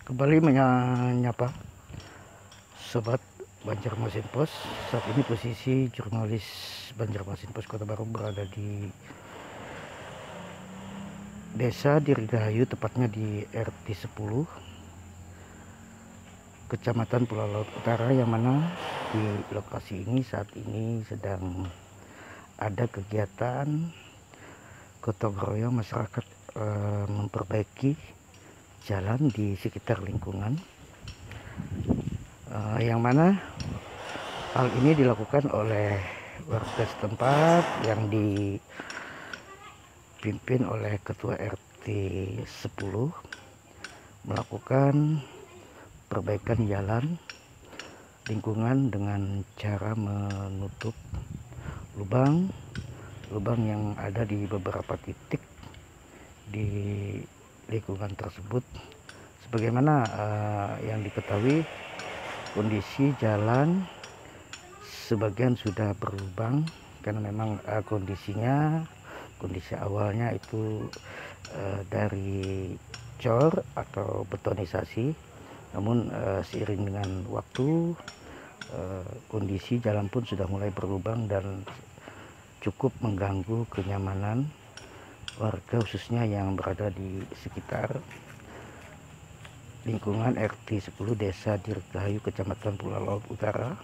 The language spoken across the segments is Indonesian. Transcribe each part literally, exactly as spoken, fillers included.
Kembali menyapa sobat Banjarmasin Post. Saat ini posisi jurnalis Banjarmasin Post Kota Baru berada di Desa Dirgahayu, tepatnya di R T sepuluh Kecamatan Pulau Laut Utara, yang mana di lokasi ini saat ini sedang ada kegiatan gotong royong masyarakat e, memperbaiki jalan di sekitar lingkungan, uh, yang mana hal ini dilakukan oleh warga setempat yang dipimpin oleh ketua R T sepuluh melakukan perbaikan jalan lingkungan dengan cara menutup lubang lubang yang ada di beberapa titik di lingkungan tersebut. Sebagaimana uh, yang diketahui, kondisi jalan sebagian sudah berlubang karena memang uh, kondisinya kondisi awalnya itu uh, dari cor atau betonisasi, namun uh, seiring dengan waktu uh, kondisi jalan pun sudah mulai berlubang dan cukup mengganggu kenyamanan warga, khususnya yang berada di sekitar lingkungan R T sepuluh Desa Dirgahayu, Kecamatan Pulau Laut Utara.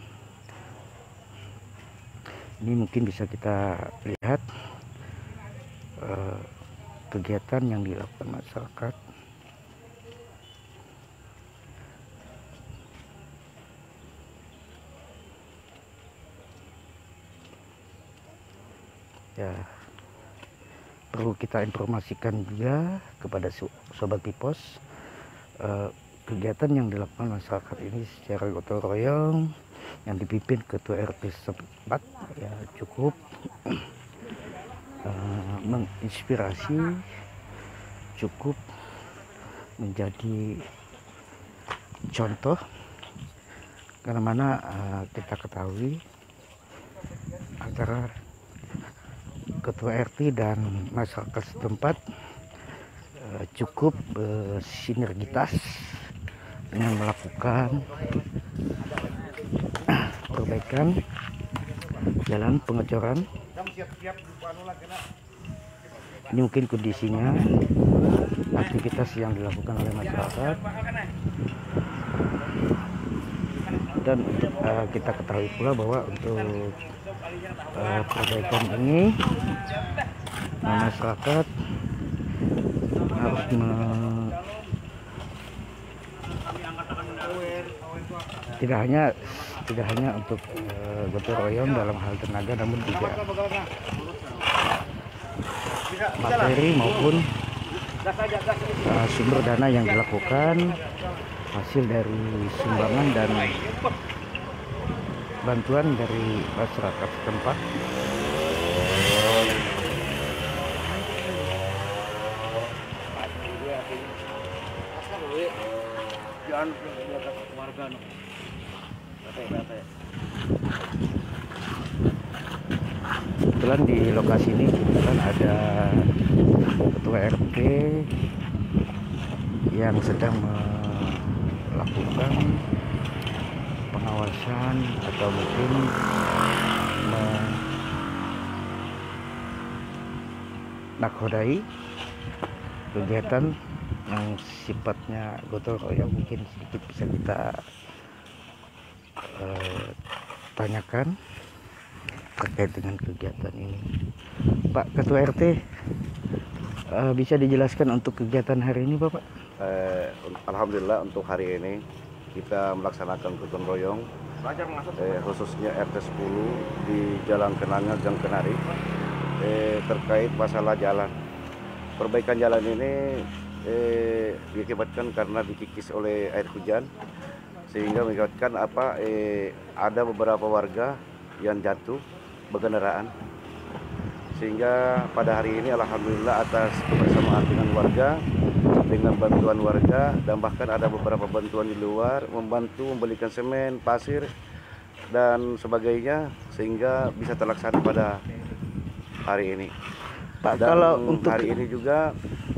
Ini mungkin bisa kita lihat eh, kegiatan yang dilakukan masyarakat. Ya, perlu kita informasikan juga kepada sobat Pipos, eh, kegiatan yang dilakukan masyarakat ini secara gotong royong yang dipimpin ketua R T setempat ya cukup eh, menginspirasi, cukup menjadi contoh, karena mana eh, kita ketahui antara ketua R T dan masyarakat setempat uh, cukup uh, sinergitas dengan melakukan uh, perbaikan jalan, pengecoran. Ini mungkin kondisinya aktivitas yang dilakukan oleh masyarakat, dan untuk uh, kita ketahui pula bahwa untuk uh, perbaikan ini masyarakat harus me tidak hanya tidak hanya untuk uh, gotong royong dalam hal tenaga, namun juga materi maupun uh, sumber dana yang dilakukan hasil dari sumbangan dan bantuan dari masyarakat setempat. Kebetulan di lokasi ini kebetulan ada ketua R T yang sedang melakukan pengawasan atau mungkin menakhodai kegiatan yang sifatnya gotong royong. Mungkin sedikit bisa kita eh, tanyakan terkait dengan kegiatan ini. Pak Ketua R T, eh, bisa dijelaskan untuk kegiatan hari ini, Bapak? Eh, Alhamdulillah untuk hari ini kita melaksanakan gotong royong eh, khususnya R T sepuluh di Jalan Kenanga Gang Kenari eh, terkait masalah jalan. Perbaikan jalan ini eh, diakibatkan karena dikikis oleh air hujan, sehingga mengakibatkan apa eh, ada beberapa warga yang jatuh berkendaraan, sehingga pada hari ini alhamdulillah atas kebersamaan dengan warga, dengan bantuan warga, dan bahkan ada beberapa bantuan di luar membantu membelikan semen, pasir dan sebagainya, sehingga bisa terlaksana pada hari ini. Pak, Dan kalau untuk hari ini juga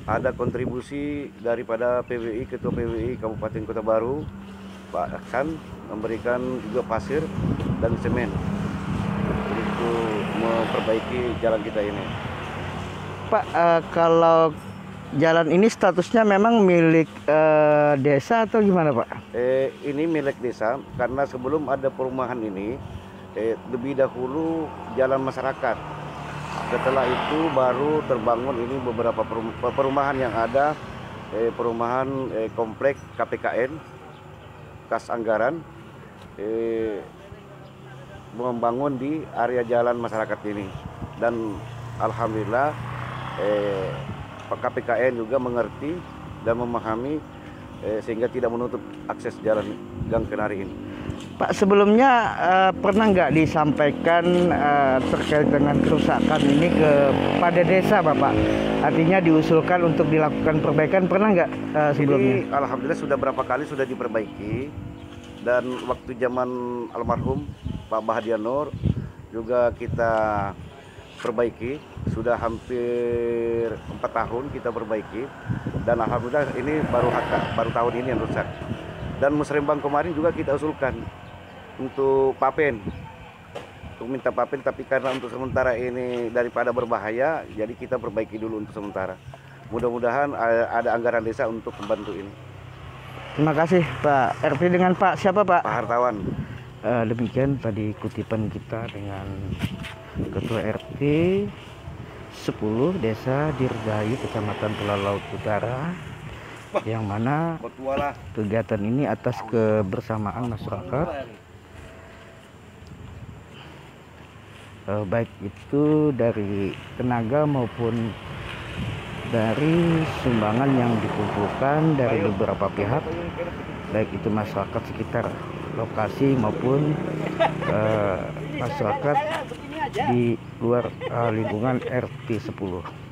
ada kontribusi daripada P W I, Ketua P W I Kabupaten Kota Baru, Pak Aksan, memberikan juga pasir dan semen untuk memperbaiki jalan kita ini. Pak, uh, kalau jalan ini statusnya memang milik uh, desa atau gimana, Pak? Eh, ini milik desa karena sebelum ada perumahan ini, eh, lebih dahulu jalan masyarakat. Setelah itu baru terbangun ini beberapa perumahan yang ada, eh, perumahan eh, komplek K P K N, kas anggaran, eh, membangun di area jalan masyarakat ini. Dan alhamdulillah eh, K P K N juga mengerti dan memahami eh, sehingga tidak menutup akses jalan Gang Kenari ini. Pak, sebelumnya uh, pernah nggak disampaikan uh, terkait dengan kerusakan ini kepada desa, Bapak? Artinya diusulkan untuk dilakukan perbaikan, pernah nggak uh, sebelumnya? Ini alhamdulillah sudah berapa kali sudah diperbaiki, dan waktu zaman almarhum Pak Bahadia Nur juga kita perbaiki, sudah hampir empat tahun kita perbaiki, dan alhamdulillah ini baru baru tahun ini yang rusak. Dan musrembang kemarin juga kita usulkan untuk papen, untuk minta papen, tapi karena untuk sementara ini daripada berbahaya, jadi kita perbaiki dulu untuk sementara. Mudah-mudahan ada anggaran desa untuk membantu ini. Terima kasih Pak R T. Dengan Pak siapa, Pak? Pak Hartawan. Uh, demikian tadi kutipan kita dengan Ketua R T sepuluh Desa Dirgahayu, Kecamatan Pulau Laut Utara, yang mana kegiatan ini atas kebersamaan masyarakat, eh, baik itu dari tenaga maupun dari sumbangan yang dikumpulkan dari beberapa pihak, baik itu masyarakat sekitar lokasi maupun eh, masyarakat di luar eh, lingkungan R T sepuluh.